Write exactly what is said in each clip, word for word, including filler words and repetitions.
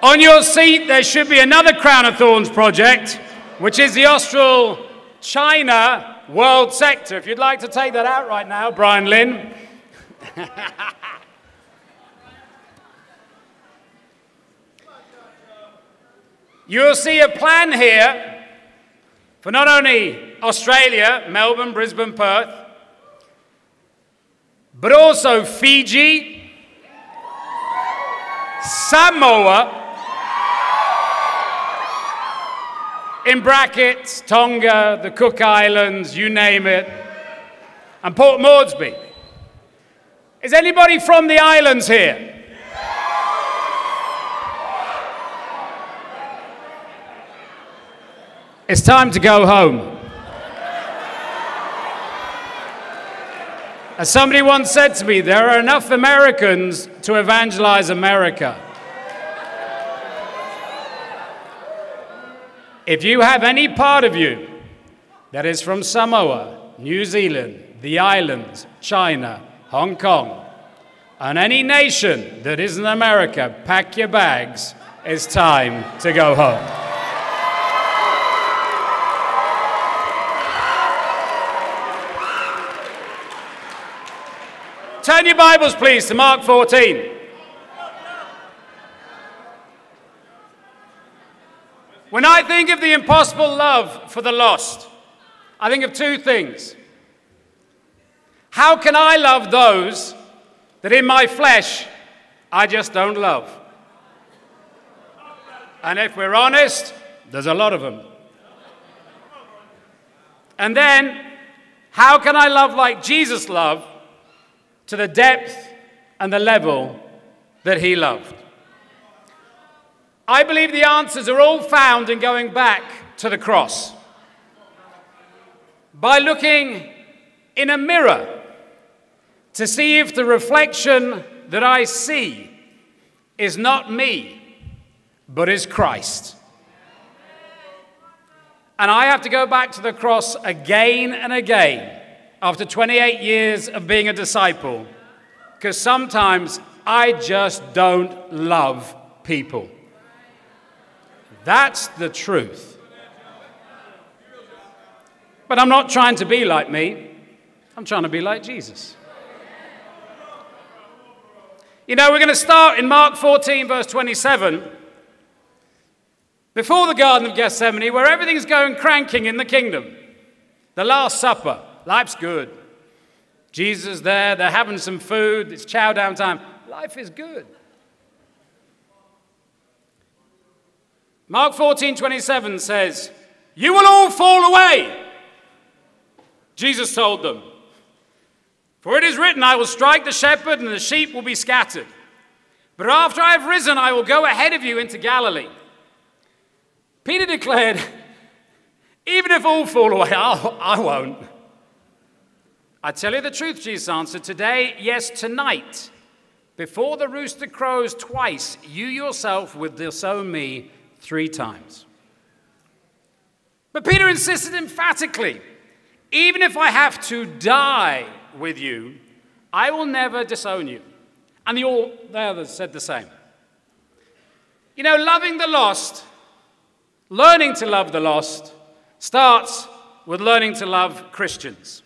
On your seat, there should be another Crown of Thorns project, which is the Austral-China World Sector. If you'd like to take that out right now, Brian Lynn. You'll see a plan here for not only Australia, Melbourne, Brisbane, Perth, but also Fiji, Samoa, in brackets, Tonga, the Cook Islands, you name it, and Port Moresby. Is anybody from the islands here? It's time to go home. As somebody once said to me, there are enough Americans to evangelize America. If you have any part of you that is from Samoa, New Zealand, the islands, China, Hong Kong, and any nation that isn't America, pack your bags. It's time to go home. Turn your Bibles, please, to Mark fourteen. When I think of the impossible love for the lost, I think of two things. How can I love those that in my flesh I just don't love? And if we're honest, there's a lot of them. And then, how can I love like Jesus loved, to the depth and the level that he loved? I believe the answers are all found in going back to the cross. By looking in a mirror to see if the reflection that I see is not me, but is Christ. And I have to go back to the cross again and again after twenty-eight years of being a disciple, because sometimes I just don't love people. That's the truth. But I'm not trying to be like me. I'm trying to be like Jesus. You know, we're going to start in Mark fourteen, verse twenty-seven, before the Garden of Gethsemane, where everything's going cranking in the kingdom. The Last Supper. Life's good. Jesus is there. They're having some food. It's chow down time. Life is good. Mark fourteen twenty-seven says, "You will all fall away," Jesus told them. "For it is written, I will strike the shepherd and the sheep will be scattered. But after I have risen, I will go ahead of you into Galilee." Peter declared, "Even if all fall away, I'll, I won't." "I tell you the truth," Jesus answered, "today, yes, tonight, before the rooster crows twice, you yourself will disown me three times." But Peter insisted emphatically, "Even if I have to die with you, I will never disown you." And the, all, the others said the same. You know, loving the lost, learning to love the lost, starts with learning to love Christians.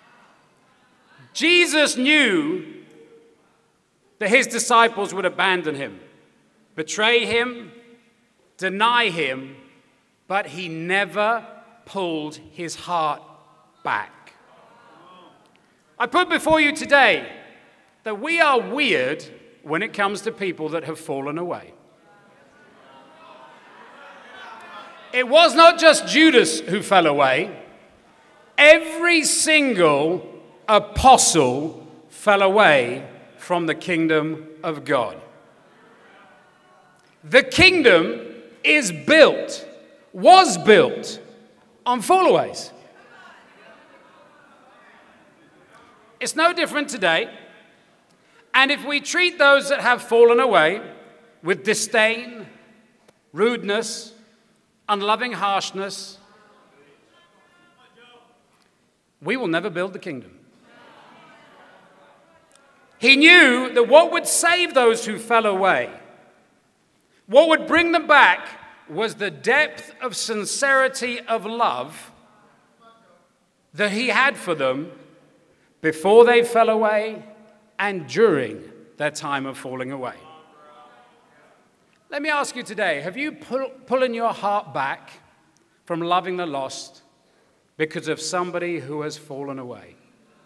Jesus knew that his disciples would abandon him, betray him, deny him, but he never pulled his heart back. I put before you today that we are weird when it comes to people that have fallen away. It was not just Judas who fell away. Every single apostle fell away from the kingdom of God. The kingdom is built, was built on fallaways. It's no different today. And if we treat those that have fallen away with disdain, rudeness, unloving harshness, we will never build the kingdom. He knew that what would save those who fell away What would bring them back was the depth of sincerity of love that he had for them before they fell away and during their time of falling away. Let me ask you today, have you pull, pulling your heart back from loving the lost because of somebody who has fallen away?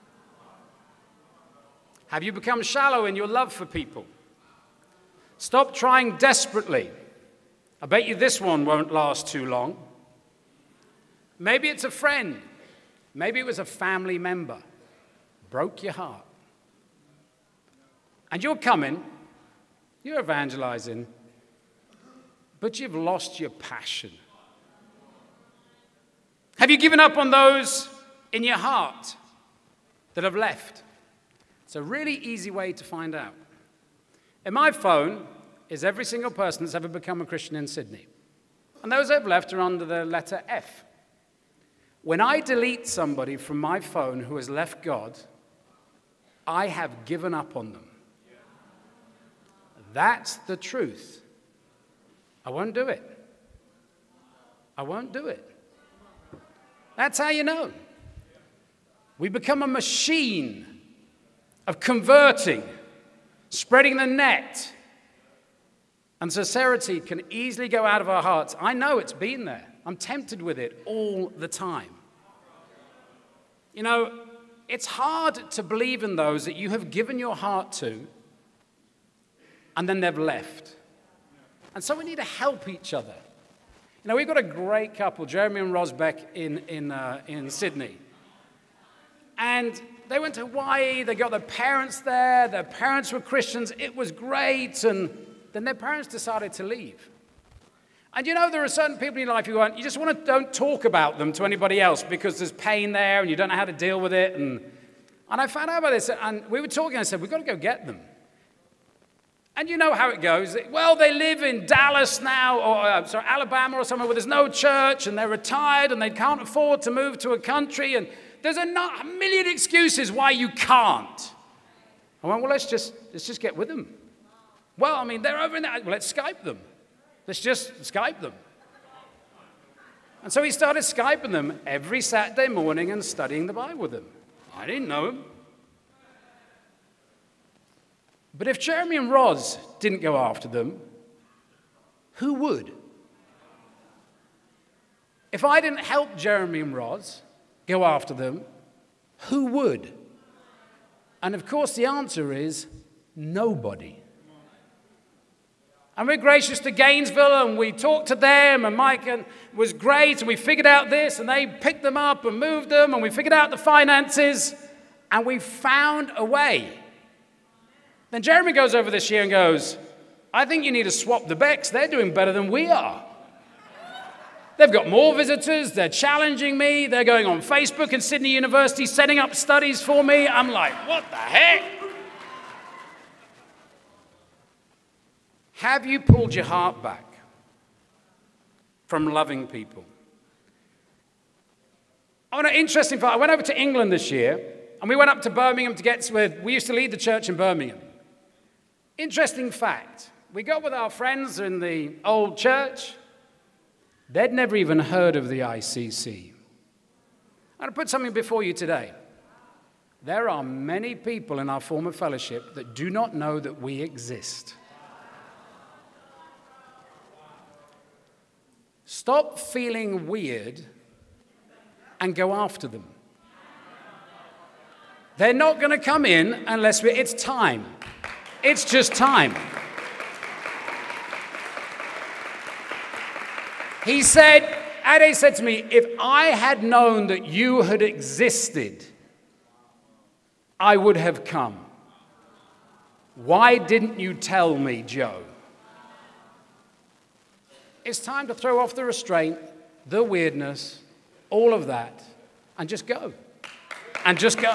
Have you become shallow in your love for people? Stop trying desperately. I bet you this one won't last too long. Maybe it's a friend. Maybe it was a family member. Broke your heart. And you're coming, you're evangelizing, but you've lost your passion. Have you given up on those in your heart that have left? It's a really easy way to find out. In my phone is every single person that's ever become a Christian in Sydney. And those that have left are under the letter F. When I delete somebody from my phone who has left God, I have given up on them. That's the truth. I won't do it. I won't do it. That's how you know. We become a machine of converting, spreading the net, and sincerity can easily go out of our hearts. I know it's been there. I'm tempted with it all the time. You know, it's hard to believe in those that you have given your heart to and then they've left. And so we need to help each other. You know, we've got a great couple, Jeremy and Rosbeck, in, in, uh, in Sydney. And they went to Hawaii, they got their parents there, their parents were Christians, it was great, and then their parents decided to leave. And you know, there are certain people in your life who want, you just want to don't talk about them to anybody else because there's pain there and you don't know how to deal with it. And, and I found out about this, and we were talking, I said, we've got to go get them. And you know how it goes. Well, they live in Dallas now, or uh, sorry, Alabama or somewhere where there's no church, and they're retired, and they can't afford to move to a country, and there's a, not, a million excuses why you can't. I went, well, let's just, let's just get with them. Well, I mean, they're over in there. Well, let's Skype them. Let's just Skype them. And so he started Skyping them every Saturday morning and studying the Bible with them. I didn't know him. But if Jeremy and Roz didn't go after them, who would? If I didn't help Jeremy and Roz go after them, who would? And of course the answer is nobody. And we're gracious to Gainesville, and we talked to them, and Mike was great, and we figured out this, and they picked them up and moved them, and we figured out the finances, and we found a way. Then Jeremy goes over this year and goes, I think you need to swap the Becks. They're doing better than we are. They've got more visitors. They're challenging me. They're going on Facebook and Sydney University, setting up studies for me. I'm like, what the heck? Have you pulled your heart back from loving people? Oh, an interesting fact. I went over to England this year, and we went up to Birmingham to get with, we used to lead the church in Birmingham. Interesting fact. We got with our friends in the old church. They'd never even heard of the I C C. I'm going to put something before you today. There are many people in our former fellowship that do not know that we exist. Stop feeling weird and go after them. They're not going to come in unless we, it's time. It's just time. He said, Ade said to me, if I had known that you had existed, I would have come. Why didn't you tell me, Joe? It's time to throw off the restraint, the weirdness, all of that, and just go. And just go.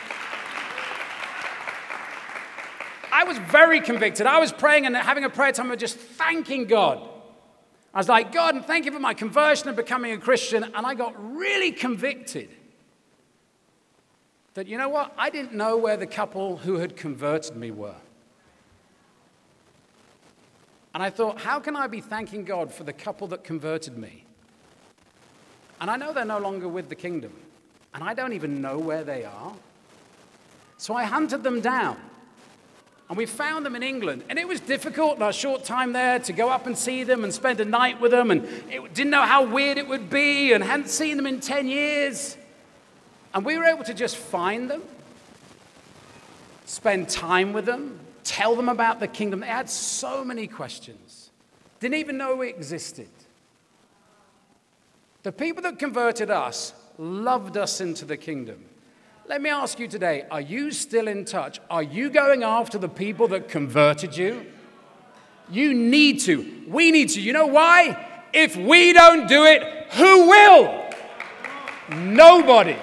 I was very convicted. I was praying and having a prayer time of just thanking God. I was like, God, and thank you for my conversion and becoming a Christian. And I got really convicted that, you know what? I didn't know where the couple who had converted me were. And I thought, how can I be thanking God for the couple that converted me? And I know they're no longer with the kingdom. And I don't even know where they are. So I hunted them down. And we found them in England. And it was difficult in our short time there to go up and see them and spend a night with them. And it, didn't know how weird it would be and hadn't seen them in ten years. And we were able to just find them, spend time with them, tell them about the kingdom. They had so many questions. Didn't even know it existed. The people that converted us loved us into the kingdom. Let me ask you today, are you still in touch? Are you going after the people that converted you? You need to. We need to. You know why? If we don't do it, who will? Nobody.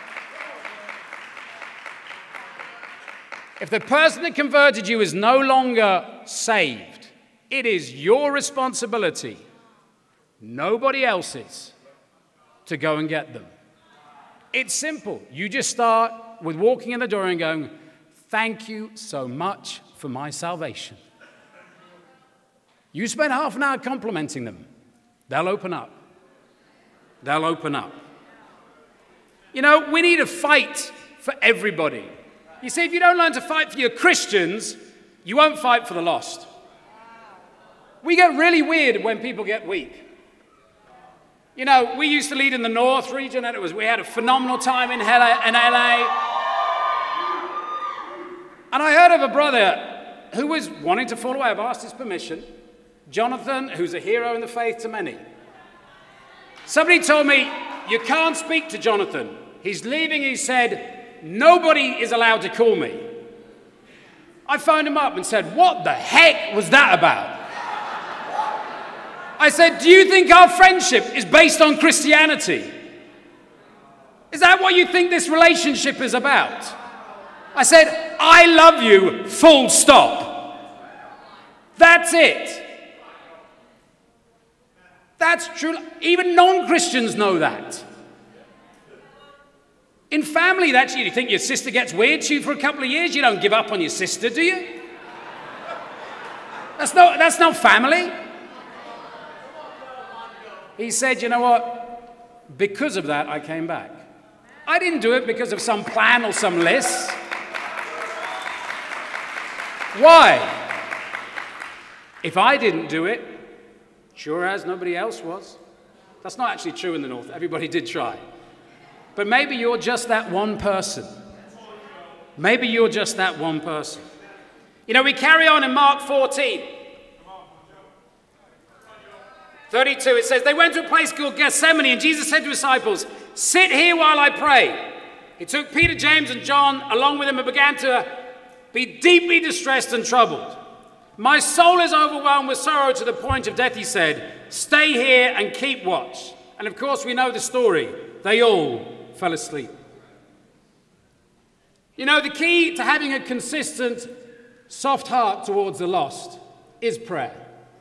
If the person that converted you is no longer saved, it is your responsibility, nobody else's, to go and get them. It's simple. You just start with walking in the door and going, thank you so much for my salvation. You spend half an hour complimenting them. They'll open up. They'll open up. You know, we need to fight for everybody. You see, if you don't learn to fight for your Christians, you won't fight for the lost. We get really weird when people get weak. You know, we used to lead in the North region, and it was we had a phenomenal time in L A. In L A. And I heard of a brother who was wanting to fall away. I've asked his permission. Jonathan, who's a hero in the faith to many. Somebody told me, you can't speak to Jonathan. He's leaving, he said, nobody is allowed to call me. I phoned him up and said, what the heck was that about? I said, do you think our friendship is based on Christianity? Is that what you think this relationship is about? I said, I love you, full stop. That's it. That's true. Even non-Christians know that. In family, that's you. You think your sister gets weird to you for a couple of years? You don't give up on your sister, do you? That's not, that's not family. He said, you know what? Because of that, I came back. I didn't do it because of some plan or some list. Why? If I didn't do it, sure as nobody else was. That's not actually true in the North. Everybody did try. But maybe you're just that one person. Maybe you're just that one person. You know, we carry on in Mark fourteen. thirty-two, it says, they went to a place called Gethsemane, and Jesus said to his disciples, sit here while I pray. He took Peter, James, and John along with him and began to be deeply distressed and troubled. My soul is overwhelmed with sorrow to the point of death, he said. Stay here and keep watch. And of course, we know the story. They all fell asleep. You know, the key to having a consistent, soft heart towards the lost is prayer.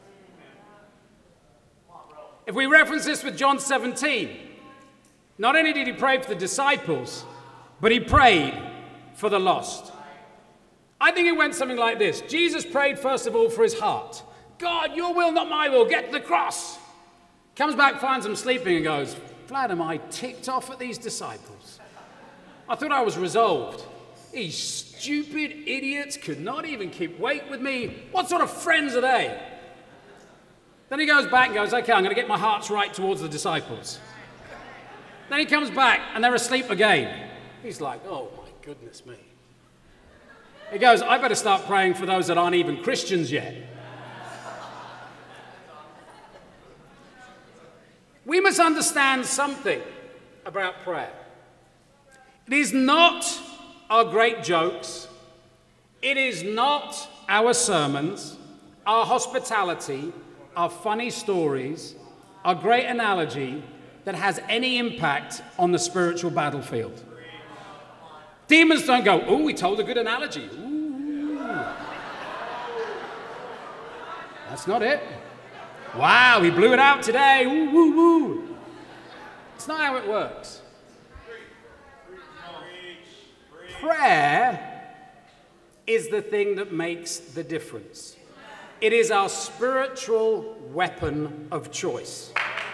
If we reference this with John seventeen, not only did he pray for the disciples, but he prayed for the lost. I think it went something like this. Jesus prayed first of all for his heart. God, your will, not my will, get to the cross. Comes back, finds them sleeping and goes, Vlad, am I ticked off at these disciples? I thought I was resolved. These stupid idiots could not even keep weight with me. What sort of friends are they? Then he goes back and goes, okay, I'm going to get my hearts right towards the disciples. Then he comes back and they're asleep again. He's like, oh my goodness me. He goes, I better start praying for those that aren't even Christians yet. We must understand something about prayer. It is not our great jokes. It is not our sermons, our hospitality, our funny stories, our great analogy that has any impact on the spiritual battlefield. Demons don't go, oh, we told a good analogy. Ooh. That's not it. Wow, he blew it out today. Ooh, woo, woo. It's not how it works. Prayer is the thing that makes the difference. It is our spiritual weapon of choice.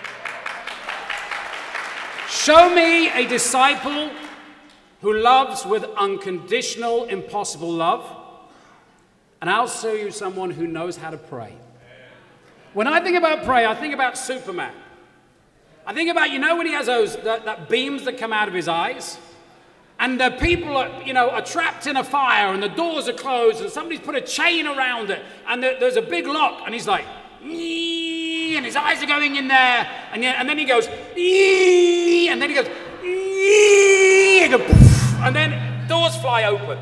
Show me a disciple who loves with unconditional, impossible love, and I'll show you someone who knows how to pray. When I think about prayer, I think about Superman. I think about, you know, when he has those that, that beams that come out of his eyes, and the people are, you know, are trapped in a fire, and the doors are closed, and somebody's put a chain around it, and there, there's a big lock, and he's like, ee, and his eyes are going in there, and, and then he goes, ee, and then he goes, ee, and, go, poof, and then doors fly open.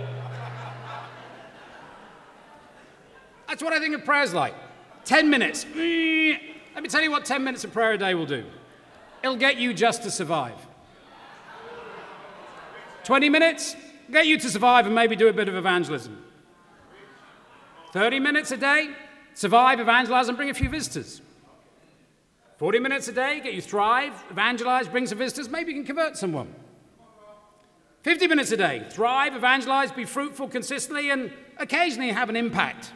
That's what I think of prayer's like. Ten minutes. Ee. Let me tell you what ten minutes of prayer a day will do. It'll get you just to survive. twenty minutes, get you to survive and maybe do a bit of evangelism. thirty minutes a day, survive, evangelize, and bring a few visitors. forty minutes a day, get you thrive, evangelize, bring some visitors, maybe you can convert someone. fifty minutes a day, thrive, evangelize, be fruitful consistently, and occasionally have an impact.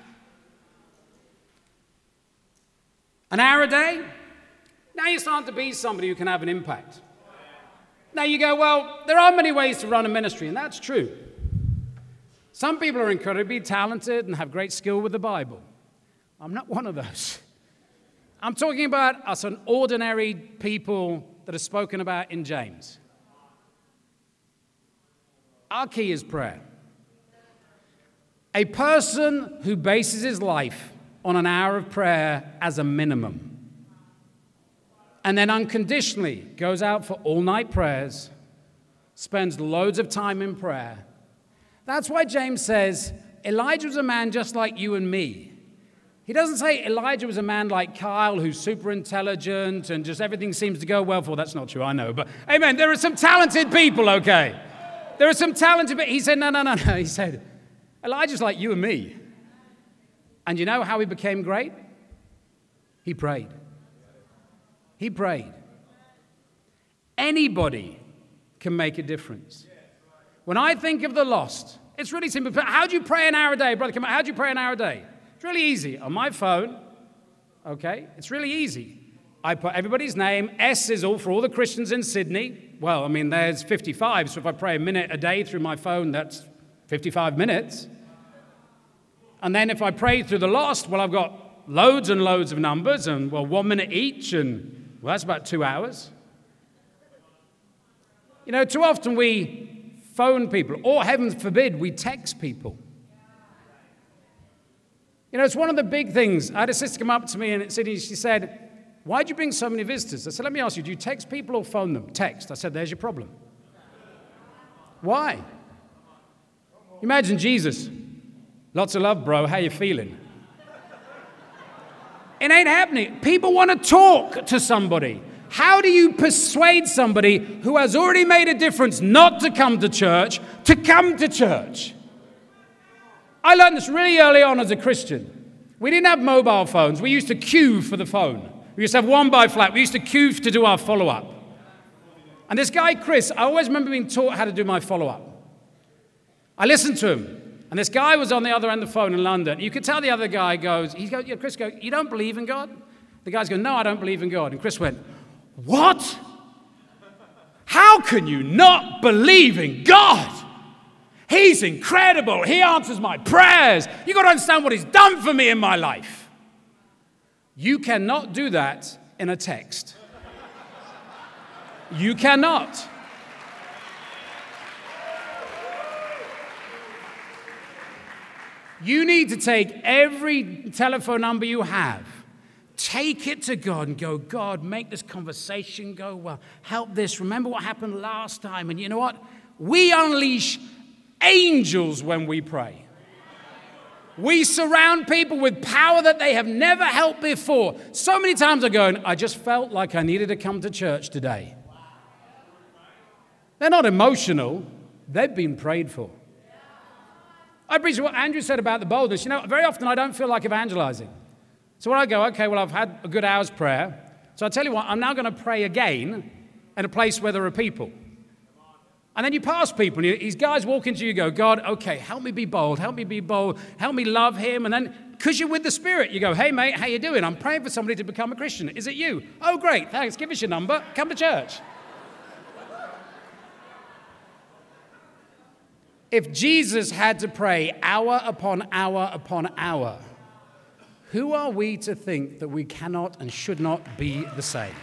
An hour a day, now you're starting to be somebody who can have an impact. Now you go, well, there are many ways to run a ministry, and that's true. Some people are incredibly talented and have great skill with the Bible. I'm not one of those. I'm talking about us an ordinary people that are spoken about in James. Our key is prayer. A person who bases his life on an hour of prayer as a minimum, and then unconditionally goes out for all-night prayers, spends loads of time in prayer. That's why James says, Elijah was a man just like you and me. He doesn't say Elijah was a man like Kyle who's super intelligent and just everything seems to go well for. That's not true, I know. But, amen, there are some talented people, okay? There are some talented people. He said, no, no, no, no. He said, Elijah's like you and me. And you know how he became great? He prayed. He prayed. Anybody can make a difference. When I think of the lost, it's really simple. How do you pray an hour a day, brother? Come on, how do you pray an hour a day? It's really easy. On my phone, okay, it's really easy. I put everybody's name. S is all for all the Christians in Sydney. Well, I mean, there's fifty-five, so if I pray a minute a day through my phone, that's fifty-five minutes. And then if I pray through the lost, well, I've got loads and loads of numbers, and, well, one minute each, and, well, that's about two hours. You know, too often we phone people, or heaven forbid, we text people. You know, it's one of the big things. I had a sister come up to me in Sydney, she said, why'd you bring so many visitors? I said, let me ask you, do you text people or phone them? Text. I said, there's your problem. Why? Imagine Jesus. Lots of love, bro. How you feeling? It ain't happening. People want to talk to somebody. How do you persuade somebody who has already made a difference not to come to church, to come to church? I learned this really early on as a Christian. We didn't have mobile phones. We used to queue for the phone. We used to have one by flat. We used to queue to do our follow-up. And this guy, Chris, I always remember being taught how to do my follow-up. I listened to him. And this guy was on the other end of the phone in London. You could tell the other guy goes, he goes, yeah, Chris goes, you don't believe in God? The guy's going, no, I don't believe in God. And Chris went, what? How can you not believe in God? He's incredible. He answers my prayers. You've got to understand what he's done for me in my life. You cannot do that in a text. You cannot. You need to take every telephone number you have, take it to God and go, God, make this conversation go well. Help this. Remember what happened last time. And you know what? We unleash angels when we pray. We surround people with power that they have never helped before. So many times I go, I just felt like I needed to come to church today. They're not emotional. They've been prayed for. I appreciate what Andrew said about the boldness. You know, very often I don't feel like evangelizing. So when I go, okay, well, I've had a good hour's prayer. So I tell you what, I'm now going to pray again in a place where there are people. And then you pass people, and these guys walk into you, you go, God, okay, help me be bold, help me be bold, help me love him. And then, because you're with the Spirit, you go, hey, mate, how you doing? I'm praying for somebody to become a Christian. Is it you? Oh, great, thanks, give us your number, come to church. If Jesus had to pray hour upon hour upon hour, who are we to think that we cannot and should not be the same?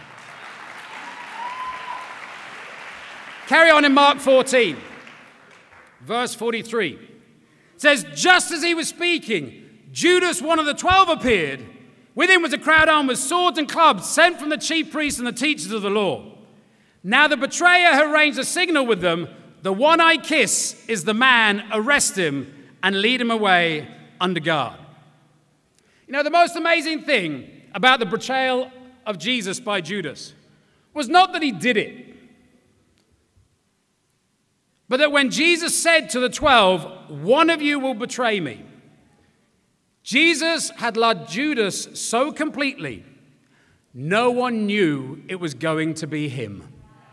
Carry on in Mark fourteen, verse forty-three. It says, just as he was speaking, Judas, one of the twelve, appeared. With him was a crowd armed with swords and clubs, sent from the chief priests and the teachers of the law. Now the betrayer had arranged a signal with them. The one I kiss is the man. Arrest him and lead him away under guard. You know, the most amazing thing about the betrayal of Jesus by Judas was not that he did it, but that when Jesus said to the twelve, one of you will betray me, Jesus had loved Judas so completely, no one knew it was going to be him.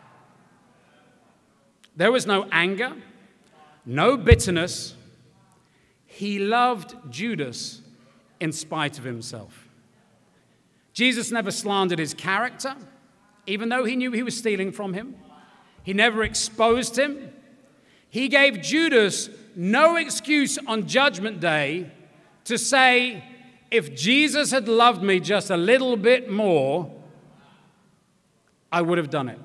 There was no anger, no bitterness. He loved Judas in spite of himself. Jesus never slandered his character, even though he knew he was stealing from him. He never exposed him. He gave Judas no excuse on Judgment Day to say, if Jesus had loved me just a little bit more, I would have done it.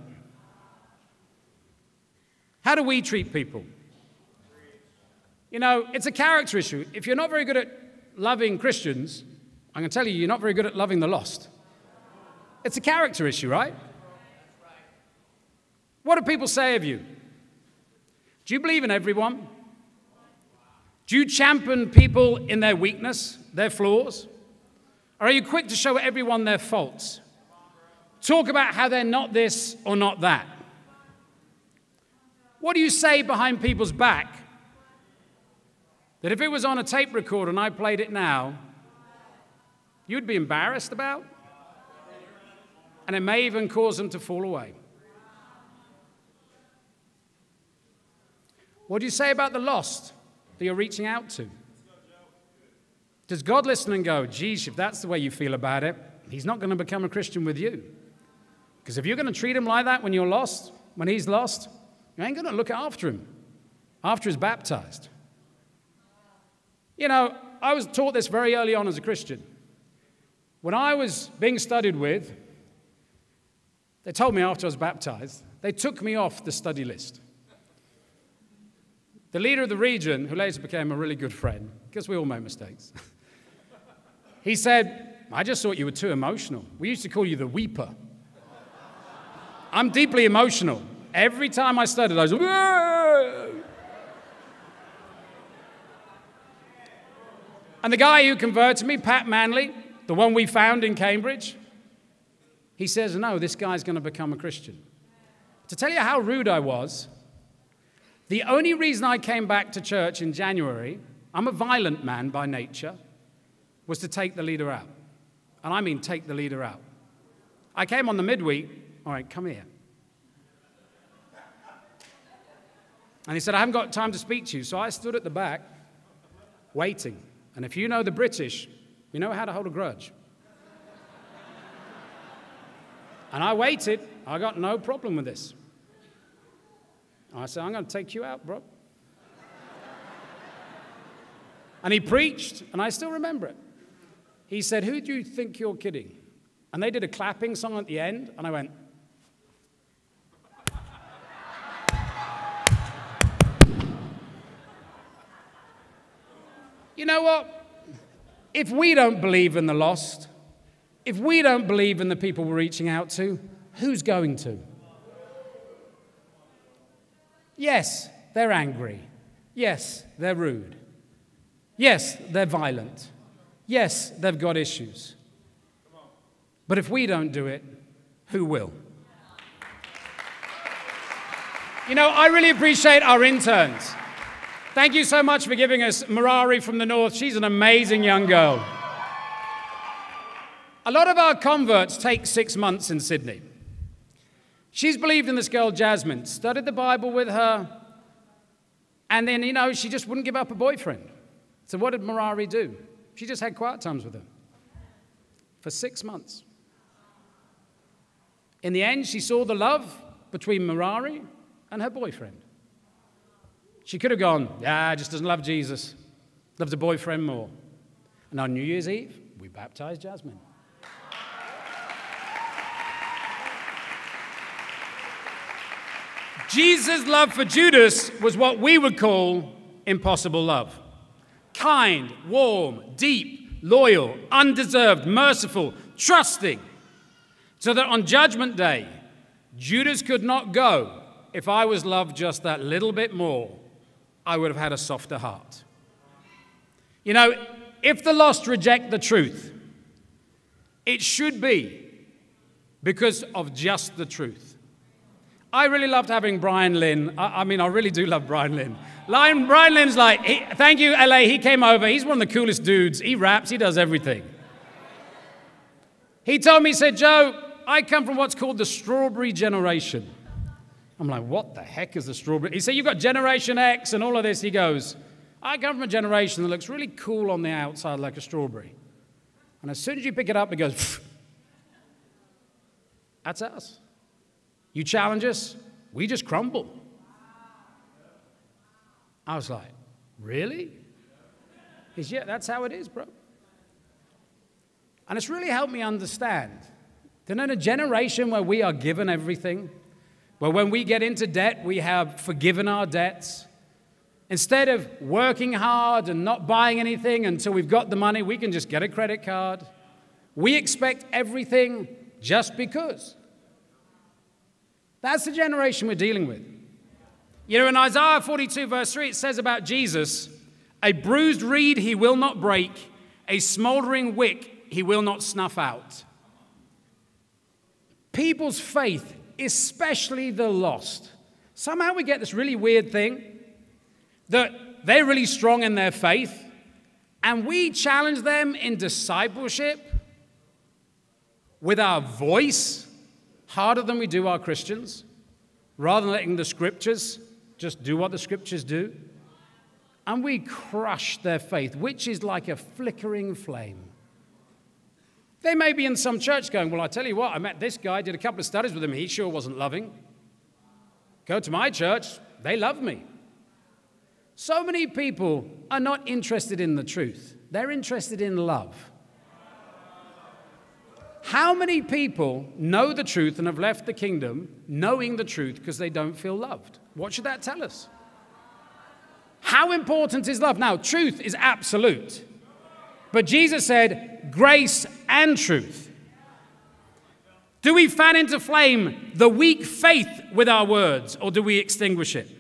How do we treat people? You know, it's a character issue. If you're not very good at loving Christians, I'm going to tell you, you're not very good at loving the lost. It's a character issue, right? What do people say of you? Do you believe in everyone? Do you champion people in their weakness, their flaws? Or are you quick to show everyone their faults? Talk about how they're not this or not that. What do you say behind people's back that if it was on a tape recorder and I played it now, you'd be embarrassed about? And it may even cause them to fall away. What do you say about the lost that you're reaching out to? Does God listen and go, geez, if that's the way you feel about it, he's not going to become a Christian with you? Because if you're going to treat him like that when you're lost, when he's lost, you ain't going to look after him after he's baptized. You know, I was taught this very early on as a Christian. When I was being studied with, they told me after I was baptized, they took me off the study list. The leader of the region, who later became a really good friend, because we all make mistakes, he said, I just thought you were too emotional. We used to call you the weeper. I'm deeply emotional. Every time I studied, I was, whoa! And the guy who converted me, Pat Manley, the one we found in Cambridge, he says, no, this guy's going to become a Christian. To tell you how rude I was, the only reason I came back to church in January, I'm a violent man by nature, was to take the leader out. And I mean take the leader out. I came on the midweek, all right, come here. And he said, I haven't got time to speak to you. So I stood at the back, waiting. And if you know the British, you know how to hold a grudge. And I waited. I got no problem with this. I said, I'm going to take you out, bro. And he preached, and I still remember it. He said, who do you think you're kidding? And they did a clapping song at the end, and I went, you know what? If we don't believe in the lost, if we don't believe in the people we're reaching out to, who's going to? Yes, they're angry. Yes, they're rude. Yes, they're violent. Yes, they've got issues. But if we don't do it, who will? You know, I really appreciate our interns. Thank you so much for giving us Marari from the north. She's an amazing young girl. A lot of our converts take six months in Sydney. She's believed in this girl, Jasmine, studied the Bible with her, and then, you know, she just wouldn't give up her boyfriend. So what did Merari do? She just had quiet times with him for six months. In the end, she saw the love between Merari and her boyfriend. She could have gone, yeah, just doesn't love Jesus, loves her boyfriend more. And on New Year's Eve, we baptized Jasmine. Jesus' love for Judas was what we would call impossible love. Kind, warm, deep, loyal, undeserved, merciful, trusting. So that on Judgment Day, Judas could not go. If I was loved just that little bit more, I would have had a softer heart. You know, if the lost reject the truth, it should be because of just the truth. I really loved having Brian Lynn. I, I mean, I really do love Brian Lynn. Lion, Brian Lynn's like, he, thank you, L A. He came over. He's one of the coolest dudes. He raps. He does everything. He told me, he said, Joe, I come from what's called the strawberry generation. I'm like, what the heck is the strawberry? He said, you've got Generation X and all of this. He goes, I come from a generation that looks really cool on the outside like a strawberry. And as soon as you pick it up, it goes, pfft. That's us. You challenge us, we just crumble. I was like, really? He said, yeah, that's how it is, bro. And it's really helped me understand that in a generation where we are given everything, where when we get into debt, we have forgiven our debts, instead of working hard and not buying anything until we've got the money, we can just get a credit card. We expect everything just because. That's the generation we're dealing with. You know, in Isaiah forty-two, verse three, it says about Jesus, a bruised reed he will not break, a smoldering wick he will not snuff out. People's faith, especially the lost, somehow we get this really weird thing that they're really strong in their faith, and we challenge them in discipleship with our voice harder than we do our Christians, rather than letting the scriptures just do what the scriptures do. And we crush their faith, which is like a flickering flame. They may be in some church going, well, I tell you what, I met this guy, did a couple of studies with him, he sure wasn't loving. Go to my church, they love me. So many people are not interested in the truth. They're interested in love. How many people know the truth and have left the kingdom knowing the truth because they don't feel loved? What should that tell us? How important is love? Now, truth is absolute. But Jesus said grace and truth. Do we fan into flame the weak faith with our words, or do we extinguish it?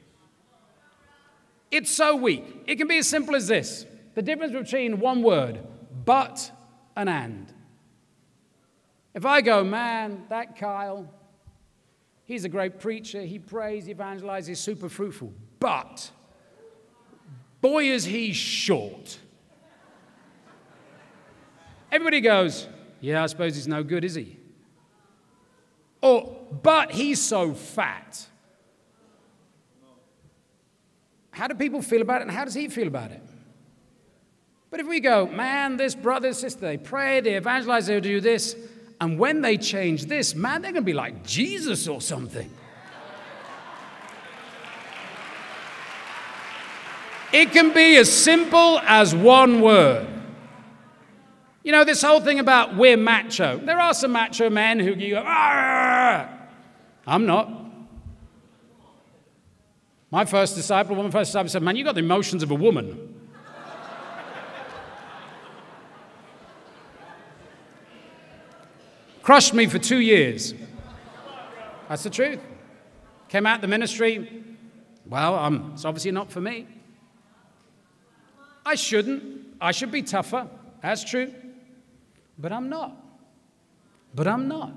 It's so weak. It can be as simple as this. The difference between one word, but and and. If I go, man, that Kyle, he's a great preacher, he prays, he evangelizes, he's super fruitful, but boy is he short. Everybody goes, yeah, I suppose he's no good, is he? Or, but he's so fat. How do people feel about it, and how does he feel about it? But if we go, man, this brother, sister, they pray, they evangelize, they do this, and when they change this, man, they're going to be like Jesus or something. It can be as simple as one word. You know, this whole thing about we're macho. There are some macho men who you go, ah, I'm not. My first disciple, one of my first disciples said, man, you got the emotions of a woman. Crushed me for two years. That's the truth. Came out the ministry. Well, um, it's obviously not for me. I shouldn't. I should be tougher. That's true. But I'm not. But I'm not.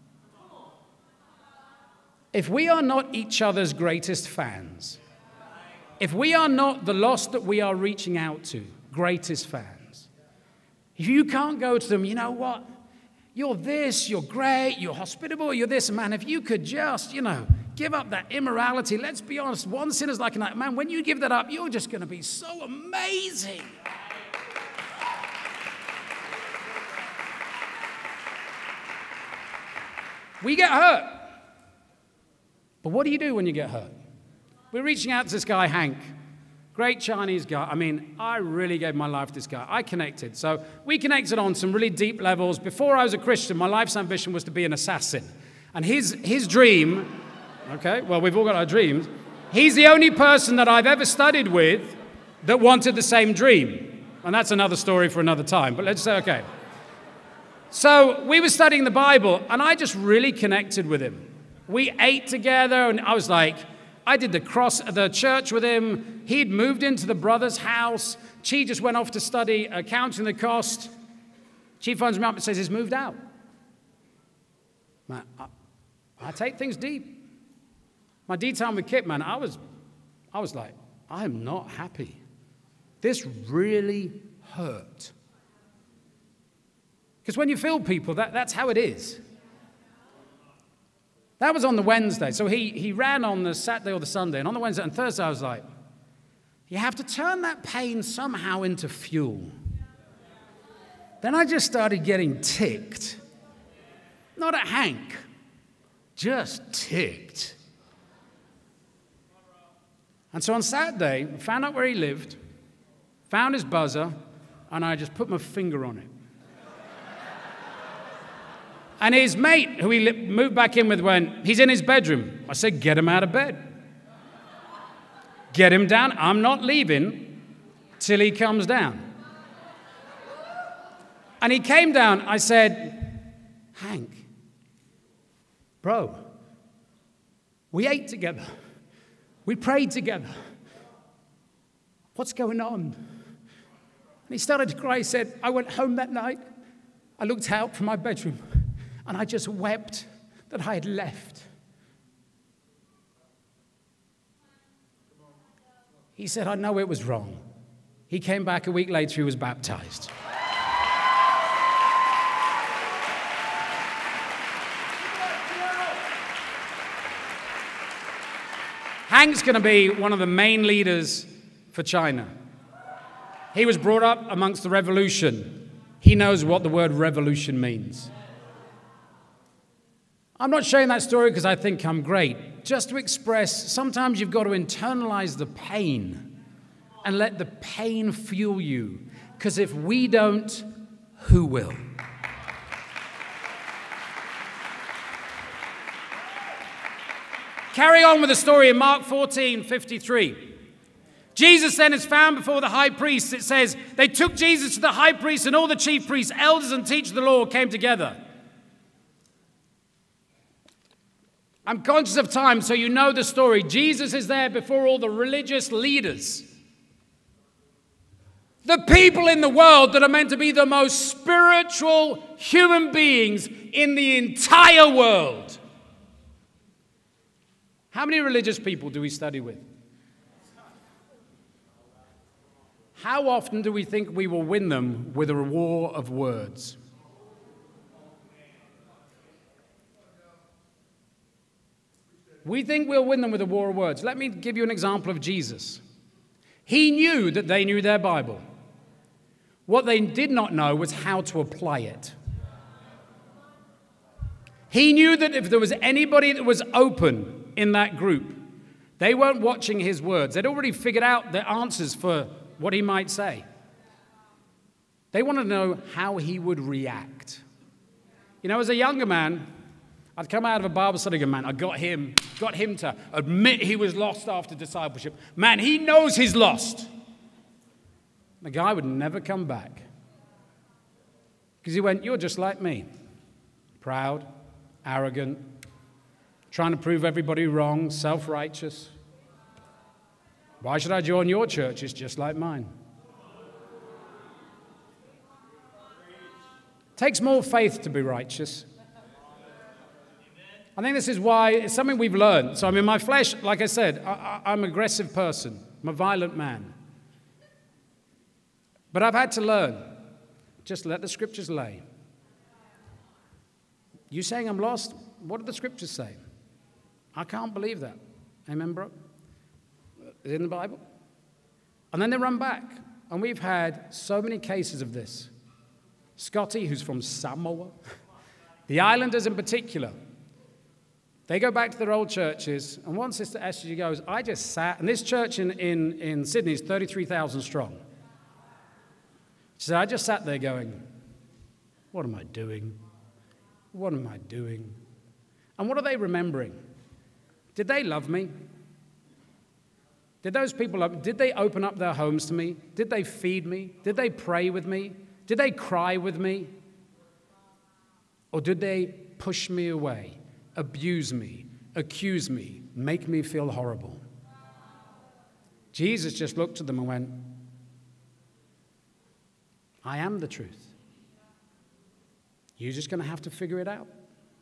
If we are not each other's greatest fans, if we are not the lost that we are reaching out to, greatest fans, if you can't go to them, you know what? You're this, you're great, you're hospitable, you're this. Man, if you could just, you know, give up that immorality, let's be honest, one sin is like another. Man, when you give that up, you're just going to be so amazing. We get hurt. But what do you do when you get hurt? We're reaching out to this guy, Hank. Great Chinese guy. I mean, I really gave my life to this guy. I connected. So we connected on some really deep levels. Before I was a Christian, my life's ambition was to be an assassin. And his, his dream, okay, well, we've all got our dreams. He's the only person that I've ever studied with that wanted the same dream. And that's another story for another time. But let's say, okay. So we were studying the Bible, and I just really connected with him. We ate together, and I was like, I did the cross, the church with him. He'd moved into the brother's house. Chi just went off to study uh, counting the cost. Chi phones me up and says he's moved out. Man, I, I take things deep. My D time with Kit, man, I was, I was like, I am not happy. This really hurt. Because when you feel people, that, that's how it is. That was on the Wednesday. So he, he ran on the Saturday or the Sunday. And on the Wednesday and Thursday, I was like, you have to turn that pain somehow into fuel. Then I just started getting ticked. Not at Hank, just ticked. And so on Saturday, I found out where he lived, found his buzzer, and I just put my finger on it. And his mate, who he moved back in with, went, he's in his bedroom. I said, get him out of bed. Get him down. I'm not leaving till he comes down. And he came down. I said, Hank, bro, we ate together. We prayed together. What's going on? And he started to cry. He said, I went home that night. I looked out from my bedroom. And I just wept that I had left. He said, I know it was wrong. He came back a week later, he was baptized. Hank's going to be one of the main leaders for China. He was brought up amongst the revolution. He knows what the word revolution means. I'm not sharing that story because I think I'm great. Just to express, sometimes you've got to internalize the pain and let the pain fuel you. Because if we don't, who will? Carry on with the story in Mark fourteen fifty-three. Jesus then is found before the high priest. It says, they took Jesus to the high priest, and all the chief priests, elders, and teachers of the law came together. I'm conscious of time, so you know the story. Jesus is there before all the religious leaders. The people in the world that are meant to be the most spiritual human beings in the entire world. How many religious people do we study with? How often do we think we will win them with a war of words? We think we'll win them with a war of words. Let me give you an example of Jesus. He knew that they knew their Bible. What they did not know was how to apply it. He knew that if there was anybody that was open in that group, they weren't watching his words. They'd already figured out the answers for what he might say. They wanted to know how he would react. You know, as a younger man, I'd come out of a Bible study and, man, I got him, got him to admit he was lost after discipleship. Man, he knows he's lost. The guy would never come back. Because he went, you're just like me. Proud, arrogant, trying to prove everybody wrong, self-righteous. Why should I join your church? It's just like mine. It takes more faith to be righteous. I think this is why it's something we've learned. So, I mean, my flesh, like I said, I, I, I'm an aggressive person. I'm a violent man. But I've had to learn, just let the scriptures lay. You saying I'm lost? What do the scriptures say? I can't believe that. Amen, bro? Is it in the Bible? And then they run back. And we've had so many cases of this. Scotty, who's from Samoa, the islanders in particular, they go back to their old churches, and one sister Esther goes, I just sat, and this church in, in, in Sydney is thirty-three thousand strong. She said, I just sat there going, what am I doing? What am I doing? And what are they remembering? Did they love me? Did those people, did they open up their homes to me? Did they feed me? Did they pray with me? Did they cry with me? Or did they push me away, abuse me, accuse me, make me feel horrible? Jesus just looked at them and went, I am the truth. You're just going to have to figure it out.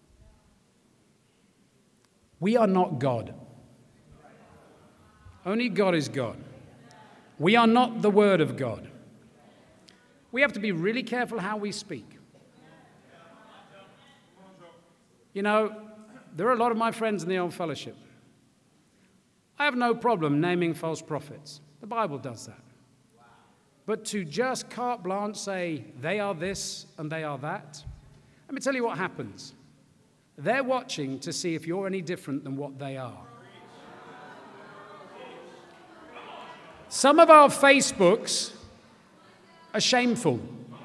We are not God. Only God is God. We are not the Word of God. We have to be really careful how we speak. You know, there are a lot of my friends in the old fellowship. I have no problem naming false prophets. The Bible does that. But to just carte blanche say they are this and they are that, let me tell you what happens. They're watching to see if you're any different than what they are. Some of our Facebooks are shameful.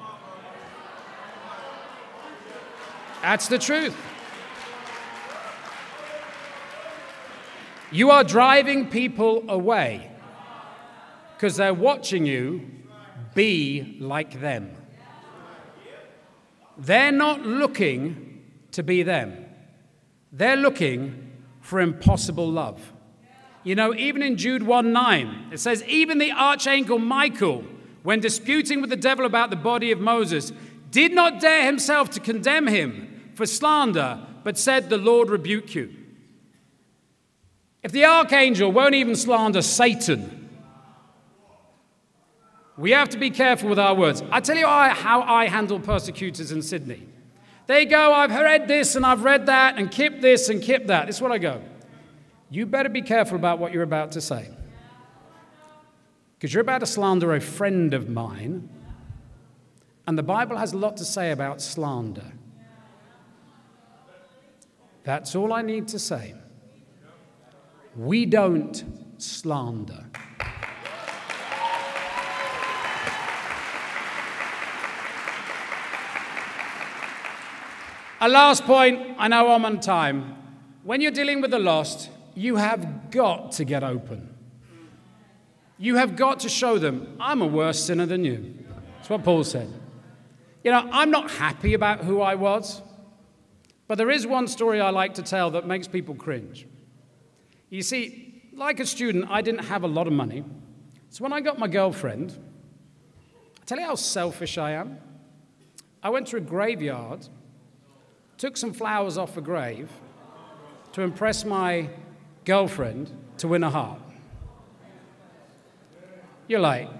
That's the truth. You are driving people away because they're watching you be like them. They're not looking to be them. They're looking for impossible love. You know, even in Jude one nine, it says, even the archangel Michael, when disputing with the devil about the body of Moses, did not dare himself to condemn him for slander, but said, the Lord rebuke you. If the archangel won't even slander Satan, we have to be careful with our words. I tell you how I handle persecutors in Sydney. They go, I've read this and I've read that and kip this and kip that. This is what I go. You better be careful about what you're about to say. Because you're about to slander a friend of mine, and the Bible has a lot to say about slander. That's all I need to say. We don't slander. A last point, I know I'm on time. When you're dealing with the lost, you have got to get open. You have got to show them, I'm a worse sinner than you. That's what Paul said. You know, I'm not happy about who I was, but there is one story I like to tell that makes people cringe. You see, like a student, I didn't have a lot of money. So when I got my girlfriend, I tell you how selfish I am. I went to a graveyard, took some flowers off a grave to impress my girlfriend to win a heart. You're like,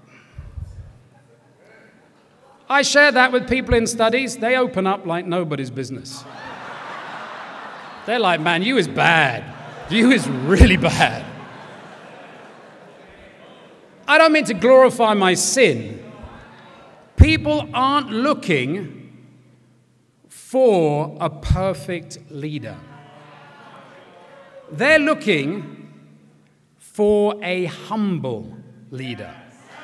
I share that with people in studies. They open up like nobody's business. They're like, man, you is bad. You is really bad. I don't mean to glorify my sin. People aren't looking for a perfect leader. They're looking for a humble leader.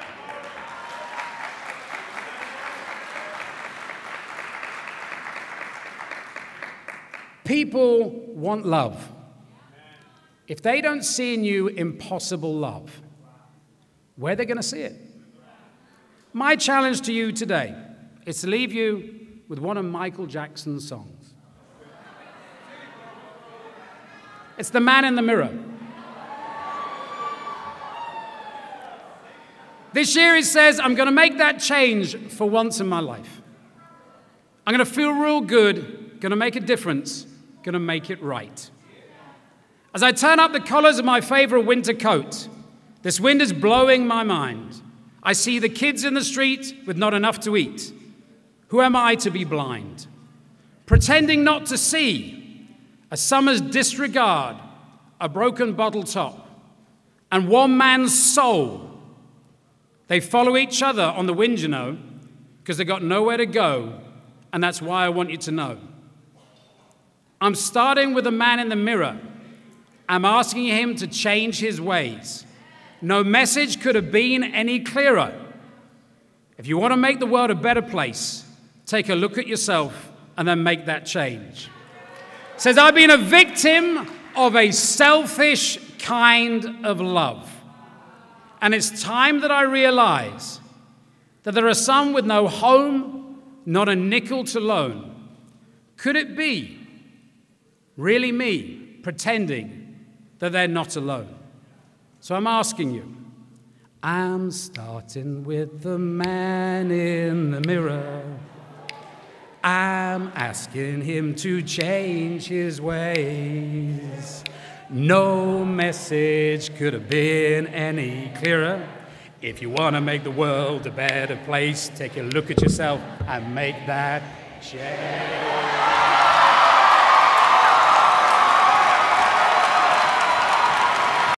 People want love. If they don't see in you impossible love, where are they going to see it? My challenge to you today is to leave you with one of Michael Jackson's songs. It's The Man in the Mirror. This year he says, I'm going to make that change for once in my life. I'm going to feel real good, going to make a difference, going to make it right. As I turn up the collars of my favorite winter coat, this wind is blowing my mind. I see the kids in the street with not enough to eat. Who am I to be blind? pretending not to see a summer's disregard, a broken bottle top, and one man's soul. They follow each other on the wind, you know, because they've got nowhere to go, and that's why I want you to know. I'm starting with the man in the mirror. I'm asking him to change his ways. No message could have been any clearer. If you want to make the world a better place, take a look at yourself and then make that change. It says, I've been a victim of a selfish kind of love. And it's time that I realize that there are some with no home, not a nickel to loan. Could it be really me pretending that they're not alone? So I'm asking you, I'm starting with the man in the mirror. I'm asking him to change his ways. No message could have been any clearer. If you want to make the world a better place, take a look at yourself and make that change.